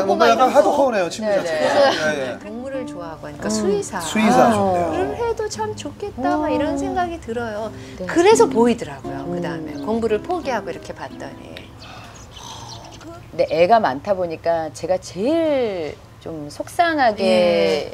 뭔가 약간 하드코어네요, 친구자. 그래서 동물을 좋아하고 하니까 수의사. 수의사셨네요. 해도 참 좋겠다 막 이런 생각이 들어요. 그래서 보이더라고요. 그 다음에 공부를 포기하고 이렇게 봤더니. 근데 애가 많다 보니까 제가 제일 좀 속상하게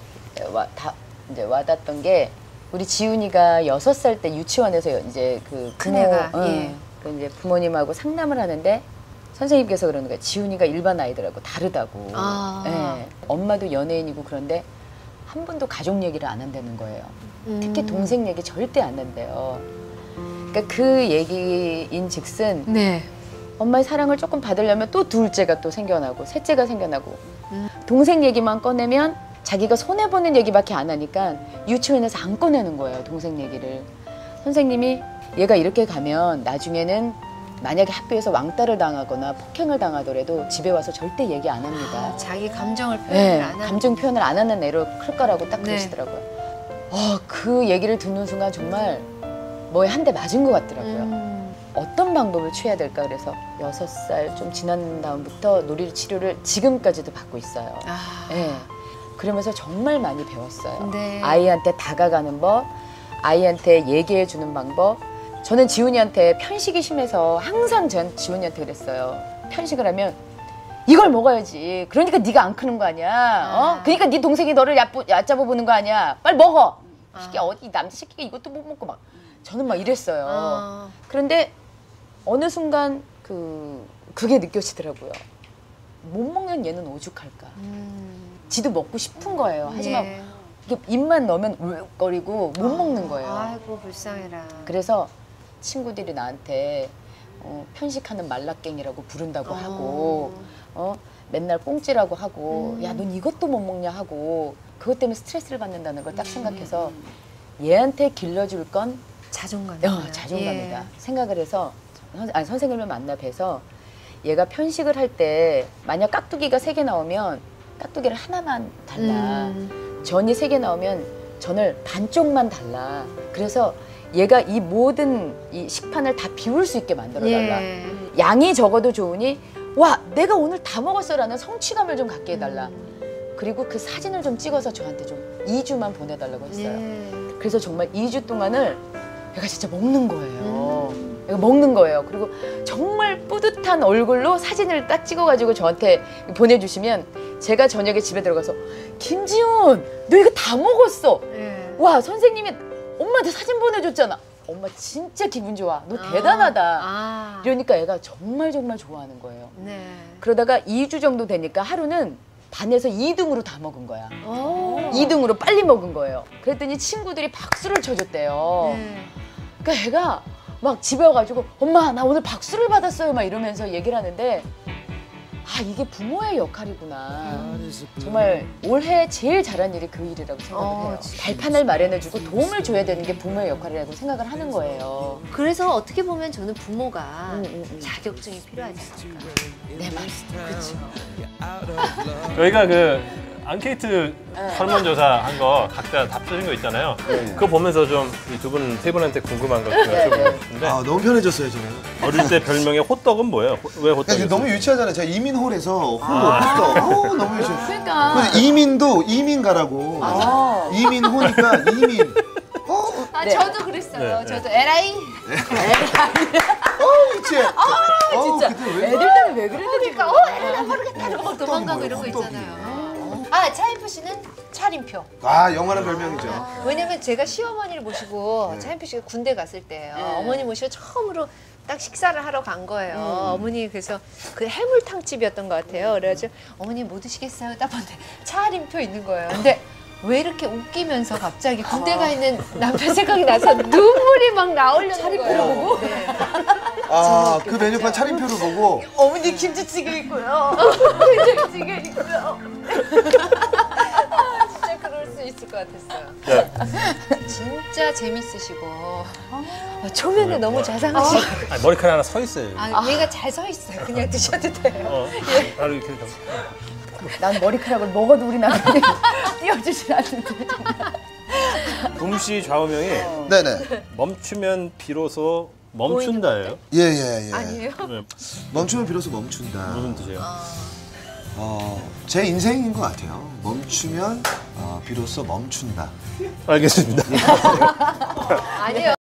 이제 와닿았던 게 우리 지훈이가 6살 때 유치원에서 이제 큰애가 그 이제 부모님하고 상담을 하는데 선생님께서 그러는 거예요. 지훈이가 일반 아이들하고 다르다고. 예. 엄마도 연예인이고 그런데 한 번도 가족 얘기를 안 한다는 거예요. 특히 동생 얘기 절대 안 한대요. 그러니까 그 얘기인즉슨 엄마의 사랑을 조금 받으려면 또 둘째가 또 생겨나고 셋째가 생겨나고 동생 얘기만 꺼내면 자기가 손해보는 얘기밖에 안 하니까 유치원에서 안 꺼내는 거예요. 동생 얘기를. 선생님이 얘가 이렇게 가면 나중에는 만약에 학교에서 왕따를 당하거나 폭행을 당하더라도 집에 와서 절대 얘기 안 합니다. 자기 감정을 표현을 안 하는. 감정 표현을 안 하는 애로 클 거라고 딱 그러시더라고요. 그 얘기를 듣는 순간 정말 뭐에 한 대 맞은 것 같더라고요. 어떤 방법을 취해야 될까 그래서 6살 좀 지난 다음부터 놀이 치료를 지금까지도 받고 있어요. 그러면서 정말 많이 배웠어요. 아이한테 다가가는 법, 아이한테 얘기해 주는 방법. 저는 지훈이한테 편식이 심해서 항상 전 지훈이한테 그랬어요. 편식을 하면 이걸 먹어야지. 그러니까 네가 안 크는 거 아니야. 그러니까 네 동생이 너를 얕잡아 보는 거 아니야. 빨리 먹어. 이게 어디 남자 새끼가 이것도 못 먹고 막 저는 막 이랬어요. 그런데 어느 순간 그게 느껴지더라고요. 못 먹는 얘는 오죽할까. 지도 먹고 싶은 거예요. 하지만 이게 입만 넣으면 울거리고 못 먹는 거예요. 아이고 불쌍해라. 그래서 친구들이 나한테 편식하는 말라깽이라고 부른다고 하고 맨날 꽁찌라고 하고 야, 넌 이것도 못 먹냐 하고 그것 때문에 스트레스를 받는다는 걸 딱 생각해서 얘한테 길러줄 건 자존감이다. 자존감이다 생각을 해서 선생님을 만나 뵈서 얘가 편식을 할 때 만약 깍두기가 3개 나오면 깍두기를 하나만 달라. 전이 3개 나오면 전을 반쪽만 달라. 그래서 얘가 이 모든 이 식판을 다 비울 수 있게 만들어달라. 양이 적어도 좋으니 와 내가 오늘 다 먹었어라는 성취감을 좀 갖게 해달라. 그리고 그 사진을 좀 찍어서 저한테 좀 2주만 보내달라고 했어요. 그래서 정말 2주 동안을 얘가 진짜 먹는 거예요. 얘가 먹는 거예요. 그리고 정말 뿌듯한 얼굴로 사진을 딱 찍어가지고 저한테 보내주시면 제가 저녁에 집에 들어가서 김지훈 너 이거 다 먹었어. 와 선생님이 엄마한테 사진 보내줬잖아. 엄마 진짜 기분 좋아. 너 대단하다. 이러니까 애가 정말 좋아하는 거예요. 그러다가 2주 정도 되니까 하루는 반에서 2등으로 다 먹은 거야. 2등으로 빨리 먹은 거예요. 그랬더니 친구들이 박수를 쳐줬대요. 그러니까 애가 막 집에 와가지고 엄마 나 오늘 박수를 받았어요 막 이러면서 얘기를 하는데 이게 부모의 역할이구나. 정말 올해 제일 잘한 일이 그 일이라고 생각을 해요. 발판을 마련해주고 도움을 줘야 되는 게 부모의 역할이라고 생각을 하는 거예요. 그래서 어떻게 보면 저는 부모가 자격증이 필요하지 않을까. 네 맞습니다. 그렇죠. 저희가 그 앙케이트 설문조사 한 거 각자 답 쓰신 거 있잖아요. 그거 보면서 좀 이 세 분한테 궁금한 거 여쭤보고 싶은데. 너무 편해졌어요 저는. 어릴 때 별명이 호떡은 뭐예요? 왜 호떡이? 너무 유치하잖아요. 제가 이민홀에서 호떡. 너무 유치해. 그러니까. 그래서 이민도 이민가라고. 이민호니까 이민. 저도 그랬어요. 저도 LI. 유치해. 진짜 애들 때문에 왜 그러니까 LI 모르겠다 이러고 도망가고 이런 거 있잖아요. 차인표 씨는 차림표. 영원한 별명이죠. 왜냐면 제가 시어머니를 모시고 차인표 씨가 군대 갔을 때예요. 어머니 모시고 처음으로 딱 식사를 하러 간 거예요. 어머니 그래서 그 해물탕집이었던 것 같아요. 그래가지고 어머니 뭐 드시겠어요? 딱 봤는데 차림표 있는 거예요. 근데 왜 이렇게 웃기면서 갑자기 군대 가 있는 남편 생각이 나서 눈물이 막 나오려는 차림표를 거예요. 보고? 그 메뉴판 차림표를 보고 어머니 김치찌개 있고요. 김치찌개 있고요. 진짜 그럴 수 있을 것 같았어요. 진짜 재밌으시고 초면에 너무 자상하시고 머리카락 하나 서 있어요. 얘가 잘 서 있어요. 그냥 드셔도 돼요. 바로 이렇게. 난 머리카락을 먹어도 우리 남편이 띄워주질 않는데. 붐씨 좌우명이 네네. 멈추면 비로소 멈춘다예요. 예. 아니에요? 네. 멈추면 비로소 멈춘다. 무슨 뜻이에요? 제 인생인 것 같아요. 멈추면 비로소 멈춘다. 알겠습니다. 아니요.